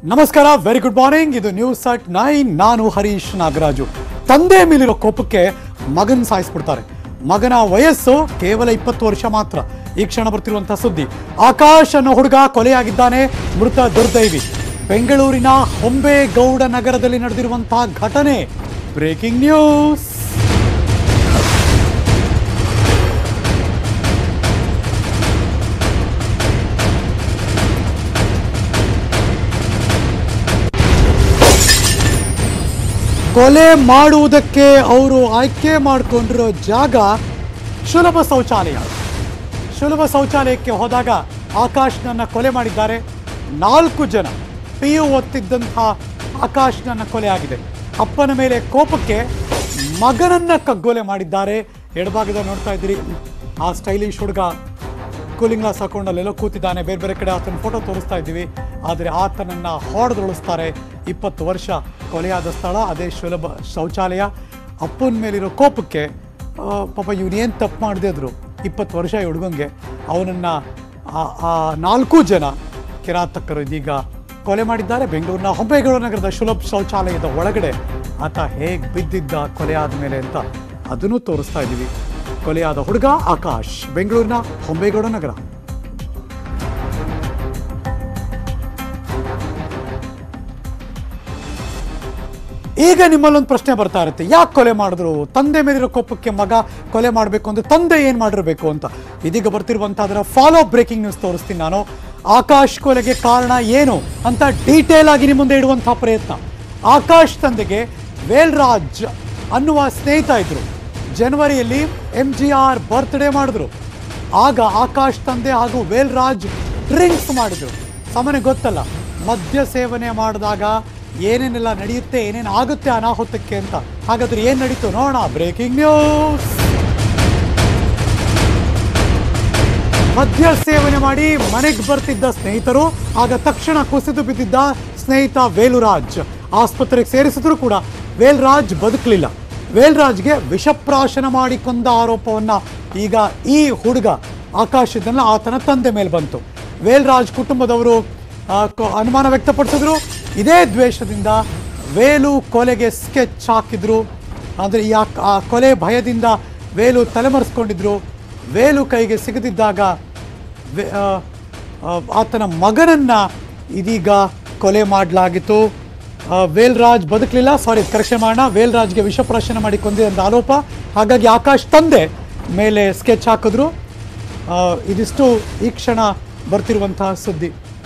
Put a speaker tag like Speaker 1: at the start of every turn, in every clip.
Speaker 1: ನಮಸ್ಕಾರ, very good morning. ಇದು news at 9. ನಾನು ಹರೀಶ್ ನಾಗರಾಜು. ತಂದೆ ಮೇಲಿರೋ ಕೋಪಕ್ಕೆ ಮಗನ್ ಸಾಯಿಸ್ಬಿಡ್ತಾರೆ. ಮಗನ ವಯಸ್ಸು ಕೇವಲ 20 ವರ್ಷ ಮಾತ್ರ. ಈ ಕ್ಷಣ ಬರ್ತಿರುವಂತಹ ಸುದ್ದಿ, ಆಕಾಶ್ ಅನ್ನೋ ಹುಡುಗ ಕೊಲೆಯಾಗಿದ್ದಾನೆ. ಮೃತ ದುರ್ದೈವಿ. ಬೆಂಗಳೂರಿನ ಹೊಂಬೇಗೌಡ ನಗರದಲ್ಲಿ ನಡೆದಿರುವಂತಹ ಘಟನೆ. Breaking news. ಕೊಲೆ ಮಾಡುವುದಕ್ಕೆ ಅವರು ಆಯ್ಕೆ ಮಾಡಿಕೊಂಡಿರೋ ಜಾಗ ಸುಲಭ ಶೌಚಾಲಯ. ಸುಲಭ ಶೌಚಾಲಯಕ್ಕೆ ಹೋದಾಗ ಆಕಾಶ್ನನ್ನು ಕೊಲೆ ಮಾಡಿದ್ದಾರೆ. 4 ಜನ PU ಓದ್ತಿದ್ದಂಥ ಆಕಾಶ್ನನ್ನು ಕೊಲೆ ಆಗಿದೆ. ಅಪ್ಪನ ಮೇಲೆ ಕೋಪಕ್ಕೆ ಮಗನನ್ನು ಕಗ್ಗೊಲೆ ಮಾಡಿದ್ದಾರೆ. ಎಡಭಾಗದ ನೋಡ್ತಾ ಇದ್ದೀರಿ, ಆ ಸ್ಟೈಲಿಶ್ ಹುಡುಗ ಕೂಲಿಂಗ್ ಗ್ಲಾಸ್ ಹಾಕೊಂಡಲ್ಲೆಲ್ಲೋ ಕೂತಿದ್ದಾನೆ. ಬೇರೆ ಬೇರೆ ಕಡೆ ಆತನ ಫೋಟೋ ತೋರಿಸ್ತಾ ಇದ್ದೀವಿ. ಆದರೆ ಆತನನ್ನು ಹೊಡೆದುಳಿಸ್ತಾರೆ. 20 ವರ್ಷ ಕೊಲೆಯಾದ ಸ್ಥಳ ಅದೇ ಸುಲಭ ಶೌಚಾಲಯ. ಅಪ್ಪನ ಮೇಲಿರೋ ಕೋಪಕ್ಕೆ ಪಾಪ ಇವನೇನು ತಪ್ಪು ಮಾಡದೇ ಇದ್ರು 20 ವರ್ಷ ಈ ಹುಡುಗಂಗೆ ಅವನನ್ನು 4 ಜನ ಕಿರಾತಕರು ಇದೀಗ ಕೊಲೆ ಮಾಡಿದ್ದಾರೆ. ಬೆಂಗಳೂರಿನ ಹೊಂಬೇಗೌಡ ನಗರದ ಸುಲಭ ಶೌಚಾಲಯದ ಒಳಗಡೆ ಆತ ಹೇಗೆ ಬಿದ್ದಿದ್ದ ಕೊಲೆ ಆದಮೇಲೆ ಅಂತ ಅದನ್ನು ತೋರಿಸ್ತಾ ಇದ್ದೀವಿ. ಕೊಲೆಯಾದ ಹುಡುಗ ಆಕಾಶ್, ಬೆಂಗಳೂರಿನ ಹೊಂಬೇಗೌಡ ನಗರ. ಈಗ ನಿಮ್ಮಲ್ಲೊಂದು ಪ್ರಶ್ನೆ ಬರ್ತಾ ಇರುತ್ತೆ, ಯಾಕೆ ಕೊಲೆ ಮಾಡಿದ್ರು? ತಂದೆ ಮೇಲಿರೋ ಕೋಪಕ್ಕೆ ಮಗ ಕೊಲೆ ಮಾಡಬೇಕು ಅಂದ್ರೆ ತಂದೆ ಏನು ಮಾಡಿರಬೇಕು ಅಂತ. ಇದೀಗ ಬರ್ತಿರುವಂಥ ಅದರ ಫಾಲೋ ಬ್ರೇಕಿಂಗ್ ನ್ಯೂಸ್ ತೋರಿಸ್ತೀನಿ ನಾನು. ಆಕಾಶ್ ಕೊಲೆಗೆ ಕಾರಣ ಏನು ಅಂತ ಡೀಟೇಲ್ ಆಗಿ ನಿಮ್ಮ ಮುಂದೆ ಇಡುವಂಥ ಪ್ರಯತ್ನ. ಆಕಾಶ್ ತಂದೆಗೆ ವೇಲ್ರಾಜ್ ಅನ್ನುವ ಸ್ನೇಹಿತ ಇದ್ರು. ಜನವರಿಯಲ್ಲಿ MGR ಬರ್ತ್ಡೇ ಮಾಡಿದ್ರು. ಆಗ ಆಕಾಶ್ ತಂದೆ ಹಾಗೂ ವೇಲ್ರಾಜ್ ಡ್ರಿಂಕ್ಸ್ ಮಾಡಿದ್ರು. ಸಾಮಾನ್ಯ ಗೊತ್ತಲ್ಲ, ಮದ್ಯ ಸೇವನೆ ಮಾಡಿದಾಗ ಏನೇನೆಲ್ಲ ನಡೆಯುತ್ತೆ, ಏನೇನು ಆಗುತ್ತೆ ಅನಾಹುತಕ್ಕೆ ಅಂತ. ಹಾಗಾದ್ರೆ ಏನು ನಡೀತು ನೋಡೋಣ. Breaking news. ಮದ್ಯ ಸೇವನೆ ಮಾಡಿ ಮನೆಗೆ ಬರ್ತಿದ್ದ ಸ್ನೇಹಿತರು, ಆಗ ತಕ್ಷಣ ಕುಸಿದು ಬಿದ್ದಿದ್ದ ಸ್ನೇಹಿತ ವೇಲುರಾಜ್. ಆಸ್ಪತ್ರೆಗೆ ಸೇರಿಸಿದ್ರು ಕೂಡ ವೇಲ್ರಾಜ್ ಬದುಕಲಿಲ್ಲ. ವೇಲ್ರಾಜ್ಗೆ ವಿಷಪ್ರಾಶನ ಮಾಡಿ ಕೊಂದ ಆರೋಪವನ್ನು ಈಗ ಈ ಹುಡುಗ ಆಕಾಶ್ ಇದನ್ನು ಆತನ ತಂದೆ ಮೇಲೆ ಬಂತು. ವೇಲ್ರಾಜ್ ಕುಟುಂಬದವರು ಅನುಮಾನ ವ್ಯಕ್ತಪಡಿಸಿದ್ರು. ಇದೇ ದ್ವೇಷದಿಂದ ವೇಲು ಕೊಲೆಗೆ ಸ್ಕೆಚ್ ಹಾಕಿದ್ರು. ಅಂದರೆ ಆ ಕೊಲೆ ಭಯದಿಂದ ವೇಲು ತಲೆಮರೆಸ್ಕೊಂಡಿದ್ರು. ವೇಲು ಕೈಗೆ ಸಿಗದಿದ್ದಾಗ ಆತನ ಮಗನನ್ನು ಇದೀಗ ಕೊಲೆ ಮಾಡಲಾಗಿತ್ತು. ವೇಲ್ರಾಜ್ ಬದುಕಲಿಲ್ಲ, ಕರೆಕ್ಷನ್ ಮಾಡೋಣ. ವೇಲ್ರಾಜ್ಗೆ ವಿಷಪ್ರಾಶನ ಮಾಡಿ ಕೊಂದಿದಂಥ ಆರೋಪ. ಹಾಗಾಗಿ ಆಕಾಶ್ ತಂದೆ ಮೇಲೆ ಸ್ಕೆಚ್ ಹಾಕಿದ್ರು. ಇದಿಷ್ಟು ಈ ಕ್ಷಣ ಬರ್ತಿರುವಂತಹ ಸುದ್ದಿ.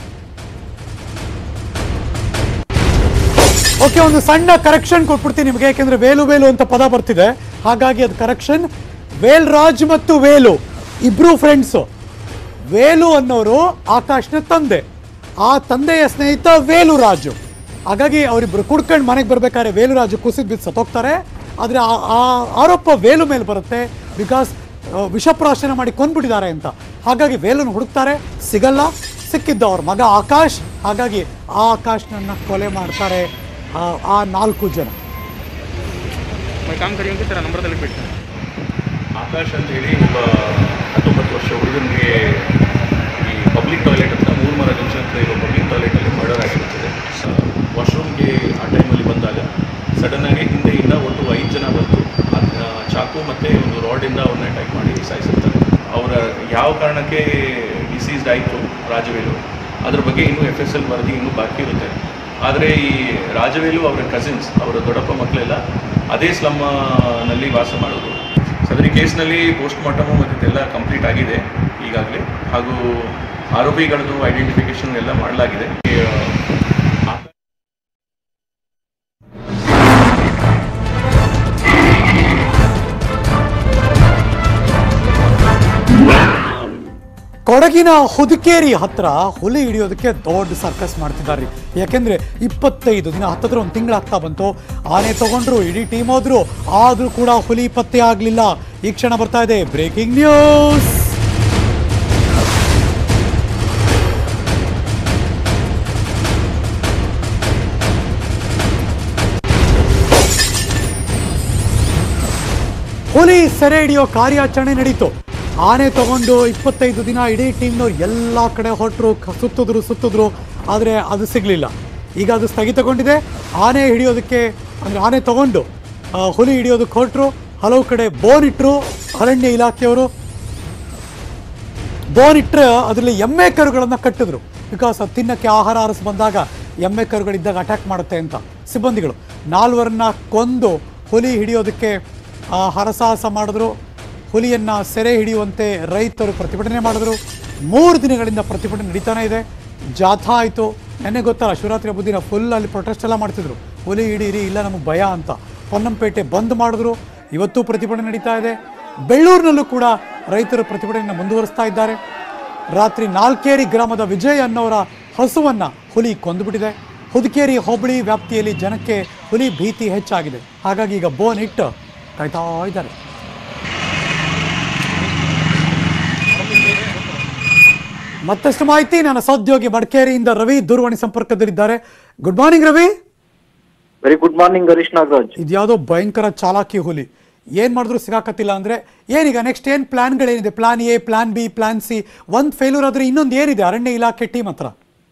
Speaker 1: ಓಕೆ, ಒಂದು ಸಣ್ಣ ಕರೆಕ್ಷನ್ ಕೊಟ್ಬಿಡ್ತೀನಿ ನಿಮಗೆ, ಯಾಕೆಂದ್ರೆ ವೇಲು ವೇಲು ಅಂತ ಪದ ಬರ್ತಿದೆ, ಹಾಗಾಗಿ ಅದು ಕರೆಕ್ಷನ್. ವೇಲ್ರಾಜ್ ಮತ್ತು ವೇಲು ಇಬ್ರು ಫ್ರೆಂಡ್ಸು. ವೇಲು ಅನ್ನೋರು ಆಕಾಶ್ನ ತಂದೆ, ಆ ತಂದೆಯ ಸ್ನೇಹಿತ ವೇಲುರಾಜು. ಹಾಗಾಗಿ ಅವರಿಬ್ಬರು ಕುಡ್ಕೊಂಡು ಮನೆಗೆ ಬರ್ಬೇಕಾದ್ರೆ ವೇಲುರಾಜು ಕುಸಿದು ಬಿದ್ದು ಸತ್ತೋಗ್ತಾರೆ. ಆದರೆ ಆ ಆರೋಪ ವೇಲು ಮೇಲೆ ಬರುತ್ತೆ, ಬಿಕಾಸ್ ವಿಷಪ್ರಾಶನ ಮಾಡಿ ಕೊಂದ್ಬಿಟ್ಟಿದ್ದಾರೆ ಅಂತ. ಹಾಗಾಗಿ ವೇಲುನ ಹುಡುಕ್ತಾರೆ, ಸಿಗಲ್ಲ. ಸಿಕ್ಕಿದ್ದ ಅವ್ರ ಮಗ ಆಕಾಶ್. ಹಾಗಾಗಿ ಆ ಆಕಾಶ್ನನ್ನು ಕೊಲೆ ಮಾಡ್ತಾರೆ ಆ 4 ಜನ.
Speaker 2: ಆಕಾಶ್ ಅಂತ ಹೇಳಿ ಒಬ್ಬ 19 ವರ್ಷ ಹುಡುಗನಿಗೆ ಈ ಪಬ್ಲಿಕ್ ಟಾಯ್ಲೆಟ್ ಅಂತ ಮೂರ್ಮರ ಜಂಕ್ಷನ್ ಅಂತ ಇರೋ ಪಬ್ಲಿಕ್ ಟಾಯ್ಲೆಟಲ್ಲಿ ಮರ್ಡರ್ ಆಗಿರುತ್ತದೆ. ವಾಶ್ರೂಮ್ಗೆ ಆ ಟೈಮಲ್ಲಿ ಬಂದಾಗ ಸಡನ್ನಾಗಿ ಹಿಂದೆಯಿಂದ ಒಟ್ಟು 5 ಜನ ಬಂದು ಚಾಕು ಮತ್ತು ಒಂದು ರಾಡಿಂದ ಅವ್ರನ್ನ ಅಟ್ಯಾಕ್ ಮಾಡಿ ಸಾಯಿಸಿರ್ತಾರೆ. ಅವರ ಯಾವ ಕಾರಣಕ್ಕೆ ಡಿಸೀಸ್ಡ್ ಆಯಿತು ರಾಜವೇಲು, ಅದ್ರ ಬಗ್ಗೆ ಇನ್ನೂ FSL ವರದಿ ಇನ್ನೂ ಬಾಕಿ ಇರುತ್ತೆ. ಆದರೆ ಈ ರಾಜವೇಲು ಅವರ ಕಸಿನ್ಸ್, ಅವರ ದೊಡ್ಡಪ್ಪ ಮಕ್ಕಳೆಲ್ಲ ಅದೇ ಸ್ಲಮ್ನಲ್ಲಿ ವಾಸ ಮಾಡೋದು. ಸದರಿ ಕೇಸ್ನಲ್ಲಿ ಪೋಸ್ಟ್ ಮಾರ್ಟಮು ಮತ್ತು ಎಲ್ಲ ಕಂಪ್ಲೀಟ್ ಆಗಿದೆ ಈಗಾಗಲೇ, ಹಾಗೂ ಆರೋಪಿಗಳದ್ದು ಐಡೆಂಟಿಫಿಕೇಷನ್ ಎಲ್ಲ ಮಾಡಲಾಗಿದೆ.
Speaker 1: ಕೊಡಗಿನ ಹುದುಕೇರಿ ಹತ್ರ ಹುಲಿ ಹಿಡಿಯೋದಕ್ಕೆ ದೊಡ್ಡ ಸರ್ಕಸ್ ಮಾಡ್ತಿದ್ದಾರೆ. ಯಾಕೆಂದ್ರೆ 25 ದಿನ ಹತ್ತಿರ ಒಂದು ತಿಂಗಳಾಗ್ತಾ ಬಂತು. ಆನೆ ತಗೊಂಡ್ರು, ಇಡೀ ಟೀಮ್ ಹೋದ್ರು, ಆದ್ರೂ ಕೂಡ ಹುಲಿ ಪತ್ತೆ ಆಗಲಿಲ್ಲ. ಈ ಕ್ಷಣ ಬರ್ತಾ ಇದೆ ಬ್ರೇಕಿಂಗ್ ನ್ಯೂಸ್. ಹುಲಿ ಸೆರೆ ಹಿಡಿಯೋ ಕಾರ್ಯಾಚರಣೆ ನಡೀತು. ಆನೆ ತಗೊಂಡು 25 ದಿನ ಇಡೀ ಟೀಮ್ನವ್ರು ಎಲ್ಲ ಕಡೆ ಹೊರಟರು, ಸುತ್ತಿದ್ರು, ಆದರೆ ಅದು ಸಿಗಲಿಲ್ಲ. ಈಗ ಅದು ಸ್ಥಗಿತಗೊಂಡಿದೆ. ಆನೆ ಹಿಡಿಯೋದಕ್ಕೆ ಅಂದರೆ ಆನೆ ತಗೊಂಡು ಹುಲಿ ಹಿಡಿಯೋದಕ್ಕೆ ಹೊರಟರು. ಹಲವು ಕಡೆ ಬೋನ್ ಇಟ್ಟರು ಅರಣ್ಯ ಇಲಾಖೆಯವರು. ಬೋನ್ ಇಟ್ಟರೆ ಅದರಲ್ಲಿ ಎಮ್ಮೆ ಕರುಗಳನ್ನು ಕಟ್ಟಿದ್ರು. ಬಿಕಾಸ್ ಅದು ತಿನ್ನಕ್ಕೆ ಆಹಾರ ಅರಸು ಬಂದಾಗ ಎಮ್ಮೆ ಕರುಗಳಿದ್ದಾಗ ಅಟ್ಯಾಕ್ ಮಾಡುತ್ತೆ ಅಂತ ಸಿಬ್ಬಂದಿಗಳು 4 ಕೊಂದು ಹುಲಿ ಹಿಡಿಯೋದಕ್ಕೆ ಹರಸಾಹಸ ಮಾಡಿದ್ರು. ಹುಲಿಯನ್ನು ಸೆರೆ ಹಿಡಿಯುವಂತೆ ರೈತರು ಪ್ರತಿಭಟನೆ ಮಾಡಿದ್ರು. 3 ದಿನಗಳಿಂದ ಪ್ರತಿಭಟನೆ ನಡೀತಾನೆ ಇದೆ. ಜಾಥಾ ಆಯಿತು. ನೆನ್ನೆ ಗೊತ್ತಲ್ಲ, ಶಿವರಾತ್ರಿ ಹಬ್ಬದ ದಿನ ಫುಲ್ ಅಲ್ಲಿ ಪ್ರೊಟೆಸ್ಟ್ ಎಲ್ಲ ಮಾಡ್ತಿದ್ರು. ಹುಲಿ ಹಿಡೀರಿ, ಇಲ್ಲ ನಮಗೆ ಭಯ ಅಂತ. ಪೊನ್ನಂಪೇಟೆ ಬಂದ್ ಮಾಡಿದ್ರು. ಇವತ್ತು ಪ್ರತಿಭಟನೆ ನಡೀತಾ ಇದೆ. ಬೆಳ್ಳೂರಿನಲ್ಲೂ ಕೂಡ ರೈತರು ಪ್ರತಿಭಟನೆಯನ್ನು ಮುಂದುವರಿಸ್ತಾ ಇದ್ದಾರೆ. ರಾತ್ರಿ ನಾಲ್ಕೇರಿ ಗ್ರಾಮದ ವಿಜಯ್ ಅನ್ನೋರ ಹಸುವನ್ನು ಹುಲಿ ಕೊಂದುಬಿಟ್ಟಿದೆ. ಹುದುಕೇರಿ ಹೋಬಳಿ ವ್ಯಾಪ್ತಿಯಲ್ಲಿ ಜನಕ್ಕೆ ಹುಲಿ ಭೀತಿ ಹೆಚ್ಚಾಗಿದೆ. ಹಾಗಾಗಿ ಈಗ ಬೋನ್ ಇಟ್ಟು ಕಾಯ್ತಾ ಇದ್ದಾರೆ. ಮತ್ತಷ್ಟು ಮಾಹಿತಿ ನನ್ನ ಸಹೋದ್ಯೋಗಿ ಮಡಿಕೇರಿಯಿಂದ ರವಿ ದೂರವಾಣಿ ಸಂಪರ್ಕದಲ್ಲಿದ್ದಾರೆ. Good morning Ravi.
Speaker 3: Very good morning Harish Nagaraj.
Speaker 1: ಇದ್ಯಾವುದೋ ಭಯಂಕರ ಚಾಲಾಕಿ ಹುಲಿ. ಏನ್ ಮಾಡಿದ್ರು ಸಿಗಾಕತ್ತಿಲ್ಲ ಅಂದ್ರೆ ಏನೀಗ ನೆಕ್ಸ್ಟ್ ಏನ್ ಪ್ಲಾನ್ಗಳೇನಿದೆ? Plan A, plan B, plan C. ಒಂದು ಫೇಲ್ಯೂರ್ ಆದ್ರೆ ಇನ್ನೊಂದು ಏನಿದೆ ಅರಣ್ಯ ಇಲಾಖೆ ಟೀಮ್ ಹತ್ರ?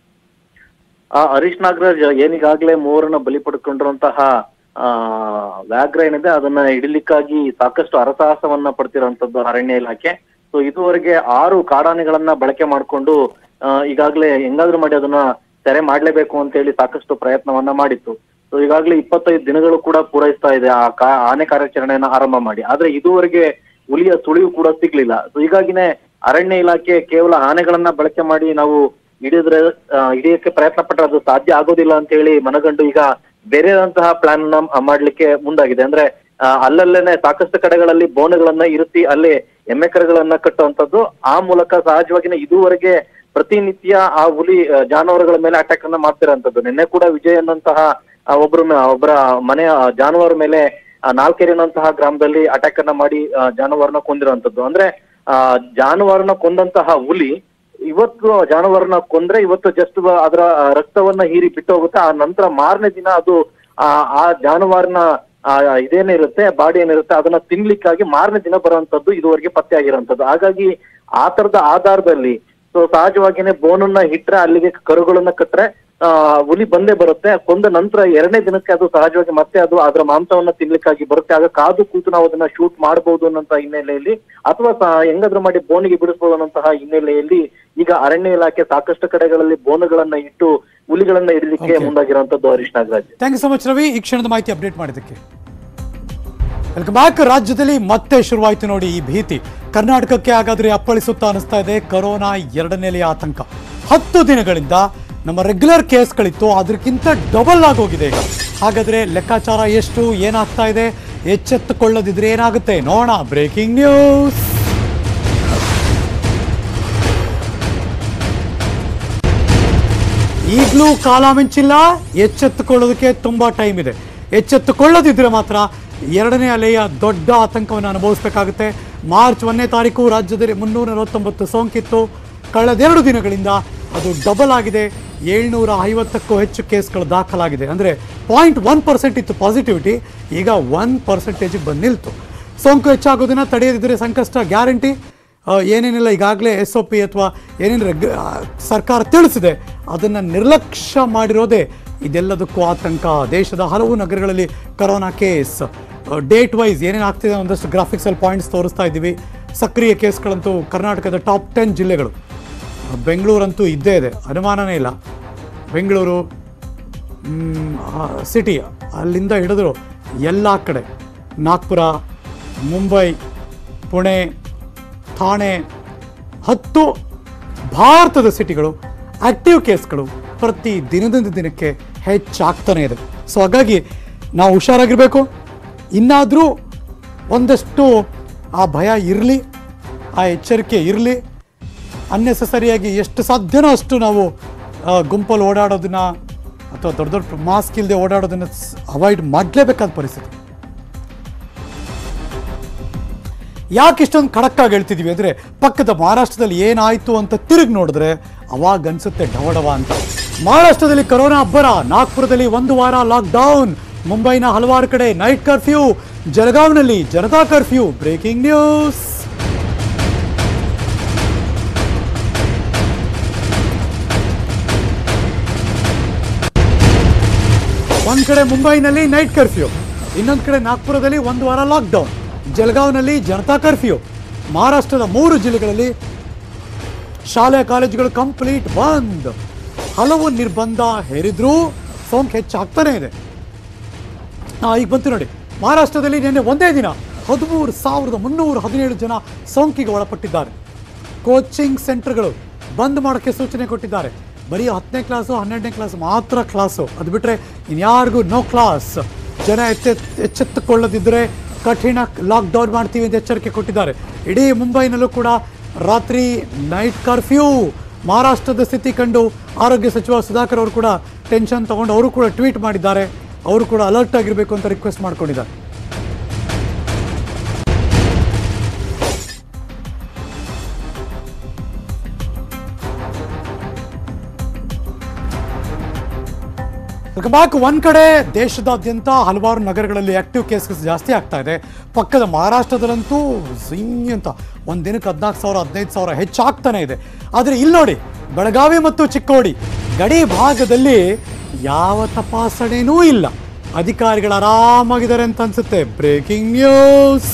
Speaker 3: ಹರೀಶ್ ನಾಗರಾಜ್, ಏನೀಗಾಗಲೇ 3 ಬಲಿ ಪಡ್ಕೊಂಡಿರುವಂತಹ ವ್ಯಾಘ್ರ ಏನಿದೆ ಅದನ್ನ ಹಿಡಿಲಿಕ್ಕಾಗಿ ಸಾಕಷ್ಟು ಹರಸಾಹಸವನ್ನ ಪಡ್ತಿರುವಂತದ್ದು ಅರಣ್ಯ ಇಲಾಖೆ. ಸೊ ಇದುವರೆಗೆ 6 ಕಾಡಾನೆಗಳನ್ನ ಬಳಕೆ ಮಾಡಿಕೊಂಡು ಈಗಾಗಲೇ ಹೆಂಗಾದ್ರೂ ಮಾಡಿ ಅದನ್ನ ಸೆರೆ ಮಾಡ್ಲೇಬೇಕು ಅಂತ ಹೇಳಿ ಸಾಕಷ್ಟು ಪ್ರಯತ್ನವನ್ನ ಮಾಡಿತ್ತು. ಸೊ ಈಗಾಗಲೇ 25 ದಿನಗಳು ಕೂಡ ಪೂರೈಸ್ತಾ ಇದೆ ಆನೆ ಕಾರ್ಯಾಚರಣೆಯನ್ನ ಆರಂಭ ಮಾಡಿ. ಆದ್ರೆ ಇದುವರೆಗೆ ಹುಲಿಯ ಸುಳಿವು ಕೂಡ ಸಿಗ್ಲಿಲ್ಲ. ಸೊ ಹೀಗಾಗಿನೇ ಅರಣ್ಯ ಇಲಾಖೆ ಕೇವಲ ಆನೆಗಳನ್ನ ಬಳಕೆ ಮಾಡಿ ನಾವು ಹಿಡಿಯಕ್ಕೆ ಪ್ರಯತ್ನ ಪಟ್ಟರೆ ಅದು ಸಾಧ್ಯ ಆಗೋದಿಲ್ಲ ಅಂತ ಹೇಳಿ ಮನಗಂಡು ಈಗ ಬೇರೆದಂತಹ ಪ್ಲಾನ್ ಮಾಡ್ಲಿಕ್ಕೆ ಮುಂದಾಗಿದೆ. ಅಂದ್ರೆ ಅಲ್ಲಲ್ಲೇನೆ ಸಾಕಷ್ಟು ಕಡೆಗಳಲ್ಲಿ ಬೋನುಗಳನ್ನ ಇರಿಸಿ ಅಲ್ಲಿ ಎಮ್ಮೆ ಕರುಗಳನ್ನ ಕಟ್ಟುವಂಥದ್ದು. ಆ ಮೂಲಕ ಸಹಜವಾಗಿನೇ ಇದುವರೆಗೆ ಪ್ರತಿನಿತ್ಯ ಆ ಹುಲಿ ಜಾನುವಾರುಗಳ ಮೇಲೆ ಅಟ್ಯಾಕ್ ಅನ್ನ ಮಾಡ್ತಿರೋಂಥದ್ದು. ನಿನ್ನೆ ಕೂಡ ವಿಜಯ್ ಅನ್ನಂತಹ ಒಬ್ಬರ ಮನೆಯ ಜಾನುವಾರು ಮೇಲೆ ನಾಲ್ಕೇರಿನಂತಹ ಗ್ರಾಮದಲ್ಲಿ ಅಟ್ಯಾಕ್ ಅನ್ನ ಮಾಡಿ ಜಾನುವಾರನ ಕೊಂದಿರುವಂತದ್ದು. ಅಂದ್ರೆ ಜಾನುವಾರನ ಕೊಂದಂತಹ ಹುಲಿ ಇವತ್ತು ಜಾನುವಾರನ ಕೊಂದ್ರೆ ಇವತ್ತು ಜಸ್ಟ್ ಅದರ ರಕ್ತವನ್ನ ಹೀರಿ ಬಿಟ್ಟು ಹೋಗುತ್ತೆ. ಆ ನಂತರ ಮಾರನೇ ದಿನ ಅದು ಆ ಜಾನುವಾರನ ಇದೇನಿರುತ್ತೆ ಬಾಡಿ ಏನಿರುತ್ತೆ ಅದನ್ನ ತಿನ್ಲಿಕ್ಕಾಗಿ ಮಾರನೇ ದಿನ ಬರುವಂತದ್ದು ಇದುವರೆಗೆ ಪತ್ತೆ ಆಗಿರುವಂತದ್ದು. ಹಾಗಾಗಿ ಆ ತರದ ಆಧಾರದಲ್ಲಿ ಸೊ ಸಹಜವಾಗಿನೇ ಬೋನನ್ನ ಇಟ್ರೆ ಅಲ್ಲಿಗೆ ಕರುಗಳನ್ನ ಕಟ್ರೆ ಹುಲಿ ಬಂದೇ ಬರುತ್ತೆ. ಕೊಂದ ನಂತರ 2ನೇ ದಿನಕ್ಕೆ ಅದು ಸಹಜವಾಗಿ ಮತ್ತೆ ಅದು ಅದರ ಮಾಂಸವನ್ನ ತಿನ್ಲಿಕ್ಕಾಗಿ ಬರುತ್ತೆ. ಆಗ ಕಾದು ಕೂತು ನಾವು ಅದನ್ನ ಶೂಟ್ ಮಾಡಬಹುದು ಅನ್ನೋಂತಹ ಹಿನ್ನೆಲೆಯಲ್ಲಿ ಅಥವಾ ಹೆಂಗಾದ್ರೂ ಮಾಡಿ ಬೋನಿಗೆ ಬಿಡಿಸಬಹುದು ಅನ್ನೋಂತಹ ಹಿನ್ನೆಲೆಯಲ್ಲಿ ಈಗ ಅರಣ್ಯ ಇಲಾಖೆ ಸಾಕಷ್ಟು ಕಡೆಗಳಲ್ಲಿ ಬೋನುಗಳನ್ನ ಇಟ್ಟು ಹುಲಿಗಳನ್ನ ಹಿಡಿಲಿಕ್ಕೆ ಮುಂದಾಗಿರುವಂತದ್ದು. Harish Nagaraj,
Speaker 1: thank you so much Ravi, ಈ ಕ್ಷಣದ ಮಾಹಿತಿ ಅಪ್ಡೇಟ್ ಮಾಡಿದ್ದಕ್ಕೆ. Welcome back. ರಾಜ್ಯದಲ್ಲಿ ಮತ್ತೆ ಶುರುವಾಯಿತು ನೋಡಿ ಈ ಭೀತಿ. ಕರ್ನಾಟಕಕ್ಕೆ ಹಾಗಾದ್ರೆ ಅಪ್ಪಳಿಸುತ್ತಾ ಅನಿಸ್ತಾ ಇದೆ ಕೊರೋನಾ 2ನೇ ಅಲೆಯ ಆತಂಕ. 10 ದಿನಗಳಿಂದ ನಮ್ಮ ರೆಗ್ಯುಲರ್ ಕೇಸ್ಗಳಿತ್ತು ಅದಕ್ಕಿಂತ ಡಬಲ್ ಆಗೋಗಿದೆ ಈಗ. ಹಾಗಾದ್ರೆ ಲೆಕ್ಕಾಚಾರ ಎಷ್ಟು, ಏನಾಗ್ತಾ ಇದೆ, ಎಚ್ಚೆತ್ತುಕೊಳ್ಳದಿದ್ರೆ ಏನಾಗುತ್ತೆ ನೋಡೋಣ. Breaking news. ಈಗಲೂ ಕಾಲ ಮಿಂಚಿಲ್ಲ, ಎಚ್ಚೆತ್ತುಕೊಳ್ಳೋದಕ್ಕೆ ತುಂಬಾ ಟೈಮ್ ಇದೆ. ಎಚ್ಚೆತ್ತುಕೊಳ್ಳದಿದ್ರೆ ಮಾತ್ರ 2ನೇ ಅಲೆಯ ದೊಡ್ಡ ಆತಂಕವನ್ನು ಅನುಭವಿಸಬೇಕಾಗುತ್ತೆ. ಮಾರ್ಚ್ 1ನೇ ತಾರೀಕು ರಾಜ್ಯದಲ್ಲಿ 349 ಸೋಂಕಿತ್ತು. ಕಳೆದ 2 ದಿನಗಳಿಂದ ಅದು ಡಬಲ್ ಆಗಿದೆ. 750ಕ್ಕೂ ಹೆಚ್ಚು ಕೇಸ್ಗಳು ದಾಖಲಾಗಿದೆ. ಅಂದರೆ 0.1% ಇತ್ತು ಪಾಸಿಟಿವಿಟಿ, ಈಗ 1% ಬಂದು ನಿಲ್ತು. ಸೋಂಕು ಹೆಚ್ಚಾಗೋದನ್ನು ತಡೆಯದಿದ್ದರೆ ಸಂಕಷ್ಟ ಗ್ಯಾರಂಟಿ. ಏನೇನಿಲ್ಲ ಈಗಾಗಲೇ SOP ಅಥವಾ ಏನೇನು ಸರ್ಕಾರ ತಿಳಿಸಿದೆ ಅದನ್ನು ನಿರ್ಲಕ್ಷ್ಯ ಮಾಡಿರೋದೇ ಇದೆಲ್ಲದಕ್ಕೂ ಆತಂಕ. ದೇಶದ ಹಲವು ನಗರಗಳಲ್ಲಿ ಕೊರೋನಾ ಕೇಸ್ ಡೇಟ್ ವೈಸ್ ಏನೇನು ಆಗ್ತಿದೆ ಒಂದಷ್ಟು ಗ್ರಾಫಿಕ್ಸಲ್ಲಿ ಪಾಯಿಂಟ್ಸ್ ತೋರಿಸ್ತಾ ಇದ್ದೀವಿ. ಸಕ್ರಿಯ ಕೇಸ್ಗಳಂತೂ ಕರ್ನಾಟಕದ ಟಾಪ್ 10 ಜಿಲ್ಲೆಗಳು. ಬೆಂಗಳೂರಂತೂ ಇದ್ದೇ ಇದೆ, ಅನುಮಾನನೇ ಇಲ್ಲ. ಬೆಂಗಳೂರು ಸಿಟಿ ಅಲ್ಲಿಂದ ಹಿಡಿದ್ರು ಎಲ್ಲ ಕಡೆ, ನಾಗ್ಪುರ, ಮುಂಬೈ, ಪುಣೆ, ಥಾಣೆ, 10 ಭಾರತದ ಸಿಟಿಗಳು ಆಕ್ಟಿವ್ ಕೇಸ್ಗಳು ಪ್ರತಿ ದಿನದಿಂದ ದಿನಕ್ಕೆ ಹೆಚ್ಚಾಗ್ತಾನೆ ಇದೆ. ಸೊ ಹಾಗಾಗಿ ನಾವು ಹುಷಾರಾಗಿರಬೇಕು. ಇನ್ನಾದರೂ ಒಂದಷ್ಟು ಆ ಭಯ ಇರಲಿ, ಆ ಎಚ್ಚರಿಕೆ ಇರಲಿ. ಅನ್ನೆಸೆಸರಿಯಾಗಿ ಎಷ್ಟು ಸಾಧ್ಯನೋ ಅಷ್ಟು ನಾವು ಗುಂಪಲ್ಲಿ ಓಡಾಡೋದನ್ನ ಅಥವಾ ದೊಡ್ಡ ದೊಡ್ಡ ಮಾಸ್ಕ್ ಇಲ್ಲದೆ ಓಡಾಡೋದನ್ನ ಅವಾಯ್ಡ್ ಮಾಡಲೇಬೇಕಾದ ಪರಿಸ್ಥಿತಿ. ಯಾಕೆ ಇಷ್ಟೊಂದು ಖಡಕ್ಕಾಗಿ ಹೇಳ್ತಿದ್ದೀವಿ ಅಂದರೆ ಪಕ್ಕದ ಮಹಾರಾಷ್ಟ್ರದಲ್ಲಿ ಏನಾಯಿತು ಅಂತ ತಿರುಗಿ ನೋಡಿದ್ರೆ ಅವಾಗ ಅನಿಸುತ್ತೆ ಡವಡವ ಅಂತ. ಮಹಾರಾಷ್ಟ್ರದಲ್ಲಿ ಕೊರೋನಾ ಅಬ್ಬರ, ನಾಗ್ಪುರದಲ್ಲಿ 1 ವಾರ ಲಾಕ್ಡೌನ್, ಮುಂಬೈನ ಹಲವಾರು ಕಡೆ ನೈಟ್ ಕರ್ಫ್ಯೂ, ಜಲಗಾವ್ನಲ್ಲಿ ಜನತಾ ಕರ್ಫ್ಯೂ. Breaking news. ಒಂದು ಕಡೆ ಮುಂಬೈನಲ್ಲಿ ನೈಟ್ ಕರ್ಫ್ಯೂ, ಇನ್ನೊಂದು ಕಡೆ ನಾಗ್ಪುರದಲ್ಲಿ 1 ವಾರ ಲಾಕ್ಡೌನ್, ಜಲಗಾವ್ನಲ್ಲಿ ಜನತಾ ಕರ್ಫ್ಯೂ. ಮಹಾರಾಷ್ಟ್ರದ 3 ಜಿಲ್ಲೆಗಳಲ್ಲಿ ಶಾಲೆ ಕಾಲೇಜುಗಳು ಕಂಪ್ಲೀಟ್ ಬಂದ್. ಹಲವು ನಿರ್ಬಂಧ ಹೇರಿದ್ರೂ ಸೋಂಕು ಹೆಚ್ಚಾಗ್ತಾನೆ ಇದೆ. ಈಗ ಬಂತು ನೋಡಿ, ಮಹಾರಾಷ್ಟ್ರದಲ್ಲಿ ನಿನ್ನೆ ಒಂದೇ ದಿನ 13,317 ಜನ ಸೋಂಕಿಗೆ ಒಳಪಟ್ಟಿದ್ದಾರೆ. ಕೋಚಿಂಗ್ ಸೆಂಟರ್ಗಳು ಬಂದ್ ಮಾಡೋಕ್ಕೆ ಸೂಚನೆ ಕೊಟ್ಟಿದ್ದಾರೆ. ಬರೀ 10ನೇ ಕ್ಲಾಸು 12ನೇ ಕ್ಲಾಸ್ ಮಾತ್ರ ಕ್ಲಾಸು, ಅದು ಬಿಟ್ಟರೆ ಇನ್ಯಾರಿಗೂ ನೋ ಕ್ಲಾಸ್. ಜನ ಎಚ್ಚೆತ್ತುಕೊಳ್ಳದಿದ್ದರೆ ಕಠಿಣ ಲಾಕ್ಡೌನ್ ಮಾಡ್ತೀವಿ ಅಂತ ಎಚ್ಚರಿಕೆ ಕೊಟ್ಟಿದ್ದಾರೆ. ಇಡೀ ಮುಂಬೈನಲ್ಲೂ ಕೂಡ ರಾತ್ರಿ ನೈಟ್ ಕರ್ಫ್ಯೂ. ಮಹಾರಾಷ್ಟ್ರದ ಸ್ಥಿತಿ ಕಂಡು ಆರೋಗ್ಯ ಸಚಿವ ಸುಧಾಕರ್ ಅವರು ಕೂಡ ಟೆನ್ಷನ್ ತಗೊಂಡು ಅವರು ಕೂಡ ಟ್ವೀಟ್ ಮಾಡಿದ್ದಾರೆ. ಅವರು ಕೂಡ ಅಲರ್ಟ್ ಆಗಿರಬೇಕು ಅಂತ ರಿಕ್ವೆಸ್ಟ್ ಮಾಡ್ಕೊಂಡಿದ್ದಾರೆ. ಒಂದು ಕಡೆ ದೇಶದಾದ್ಯಂತ ಹಲವಾರು ನಗರಗಳಲ್ಲಿ ಆಕ್ಟಿವ್ ಕೇಸಸ್ ಜಾಸ್ತಿ ಆಗ್ತಾ ಇದೆ. ಪಕ್ಕದ ಮಹಾರಾಷ್ಟ್ರದಲ್ಲಂತೂ ಅಂತ ಒಂದು ದಿನಕ್ಕೆ 14,000 15,000 ಹೆಚ್ಚಾಗ್ತಾನೆ ಇದೆ. ಆದರೆ ಇಲ್ಲಿ ನೋಡಿ, ಬೆಳಗಾವಿ ಮತ್ತು ಚಿಕ್ಕೋಡಿ ಗಡಿ ಭಾಗದಲ್ಲಿ ಯಾವ ತಪಾಸಣೆನೂ ಇಲ್ಲ. ಅಧಿಕಾರಿಗಳು ಆರಾಮಾಗಿದ್ದಾರೆ ಅಂತ ಅನ್ಸುತ್ತೆ. Breaking news.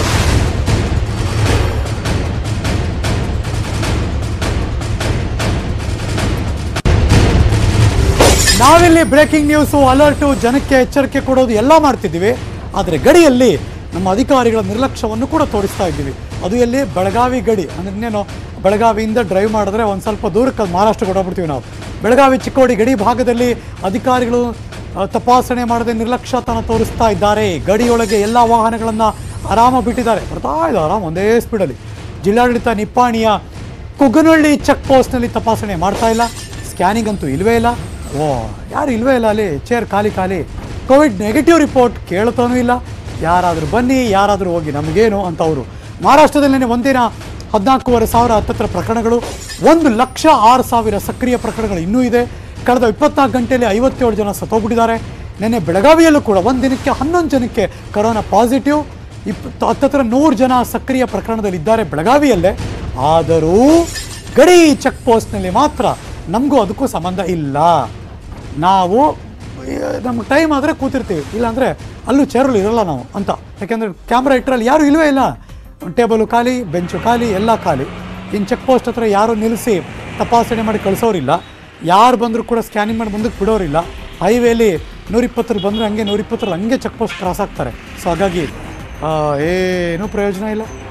Speaker 1: ನಾವಿಲ್ಲಿ ಬ್ರೇಕಿಂಗ್ ನ್ಯೂಸು, ಅಲರ್ಟು, ಜನಕ್ಕೆ ಎಚ್ಚರಿಕೆ ಕೊಡೋದು ಎಲ್ಲ ಮಾಡ್ತಿದ್ದೀವಿ. ಆದರೆ ಗಡಿಯಲ್ಲಿ ನಮ್ಮ ಅಧಿಕಾರಿಗಳ ನಿರ್ಲಕ್ಷ್ಯವನ್ನು ಕೂಡ ತೋರಿಸ್ತಾ ಇದ್ದೀವಿ. ಅದು ಎಲ್ಲಿ? ಬೆಳಗಾವಿ ಗಡಿ. ಅಂದರೆ ಇನ್ನೇನು, ಬೆಳಗಾವಿಯಿಂದ ಡ್ರೈವ್ ಮಾಡಿದ್ರೆ ಒಂದು ಸ್ವಲ್ಪ ದೂರಕ್ಕೆ ಮಹಾರಾಷ್ಟ್ರಕ್ಕೆ ಹೊರಬಿಡ್ತೀವಿ ನಾವು. ಬೆಳಗಾವಿ ಚಿಕ್ಕೋಡಿ ಗಡಿ ಭಾಗದಲ್ಲಿ ಅಧಿಕಾರಿಗಳು ತಪಾಸಣೆ ಮಾಡದೆ ನಿರ್ಲಕ್ಷ್ಯತನ ತೋರಿಸ್ತಾ ಇದ್ದಾರೆ. ಗಡಿಯೊಳಗೆ ಎಲ್ಲ ವಾಹನಗಳನ್ನು ಆರಾಮ ಬಿಟ್ಟಿದ್ದಾರೆ, ಬರ್ತಾ ಇದೆ ಆರಾಮ ಒಂದೇ ಸ್ಪೀಡಲ್ಲಿ. ಜಿಲ್ಲಾಡಳಿತ ನಿಪ್ಪಾಣಿಯ ಕುಗನಹಳ್ಳಿ ಚೆಕ್ ಪೋಸ್ಟ್ನಲ್ಲಿ ತಪಾಸಣೆ ಮಾಡ್ತಾ ಇಲ್ಲ. ಸ್ಕ್ಯಾನಿಂಗ್ ಅಂತೂ ಇಲ್ಲವೇ ಇಲ್ಲ. ಯಾರು ಇಲ್ವೇ ಇಲ್ಲ ಅಲ್ಲಿ, ಚೇರ್ ಖಾಲಿ. ಕೋವಿಡ್ ನೆಗೆಟಿವ್ ರಿಪೋರ್ಟ್ ಕೇಳ್ತಾನೂ ಇಲ್ಲ. ಯಾರಾದರೂ ಬನ್ನಿ, ಯಾರಾದರೂ ಹೋಗಿ, ನಮಗೇನು ಅಂತ ಅವರು. ಮಹಾರಾಷ್ಟ್ರದಲ್ಲಿ ಒಂದಿನ 14,500 ಹತ್ತತ್ರ ಪ್ರಕರಣಗಳು, 1,06,000 ಸಕ್ರಿಯ ಪ್ರಕರಣಗಳು ಇನ್ನೂ ಇದೆ. ಕಳೆದ 24 ಗಂಟೆಯಲ್ಲಿ 57 ಜನ ಸತ್ತೋಗ್ಬಿಟ್ಟಿದ್ದಾರೆ. ನಿನ್ನೆ ಬೆಳಗಾವಿಯಲ್ಲೂ ಕೂಡ ಒಂದು ದಿನಕ್ಕೆ 11 ಜನಕ್ಕೆ ಕರೋನಾ ಪಾಸಿಟಿವ್. ಹತ್ತತ್ರ 100 ಜನ ಸಕ್ರಿಯ ಪ್ರಕರಣದಲ್ಲಿದ್ದಾರೆ ಬೆಳಗಾವಿಯಲ್ಲೇ. ಆದರೂ ಗಡಿ ಚೆಕ್ ಪೋಸ್ಟ್ನಲ್ಲಿ ಮಾತ್ರ ನಮಗೂ ಅದಕ್ಕೂ ಸಂಬಂಧ ಇಲ್ಲ. ನಾವು ನಮ್ಗೆ ಟೈಮ್ ಆದರೆ ಕೂತಿರ್ತೀವಿ, ಇಲ್ಲಾಂದರೆ ಅಲ್ಲೂ ಚೇರಲ್ಲಿ ಇರೋಲ್ಲ ನಾವು ಅಂತ. ಯಾಕೆಂದರೆ ಕ್ಯಾಮ್ರಾ ಇಟ್ಟರಲ್ಲಿ ಯಾರೂ ಇಲ್ಲವೇ ಇಲ್ಲ. ಟೇಬಲು ಖಾಲಿ, ಬೆಂಚು ಖಾಲಿ, ಎಲ್ಲ ಖಾಲಿ. ಇನ್ನು ಚೆಕ್ ಪೋಸ್ಟ್ ಹತ್ರ ಯಾರೂ ನಿಲ್ಲಿಸಿ ತಪಾಸಣೆ ಮಾಡಿ ಕಳಿಸೋರಿಲ್ಲ. ಯಾರು ಬಂದರೂ ಕೂಡ ಸ್ಕ್ಯಾನಿಂಗ್ ಮಾಡಿ ಮುಂದಕ್ಕೆ ಬಿಡೋರಿಲ್ಲ. ಹೈವೇಲಿ 120 ಬಂದರೆ ಹಂಗೆ 120 ಹಂಗೆ ಚೆಕ್ ಪೋಸ್ಟ್ ಕ್ರಾಸ್ ಆಗ್ತಾರೆ. ಸೊ ಹಾಗಾಗಿ ಏನೂ ಪ್ರಯೋಜನ ಇಲ್ಲ.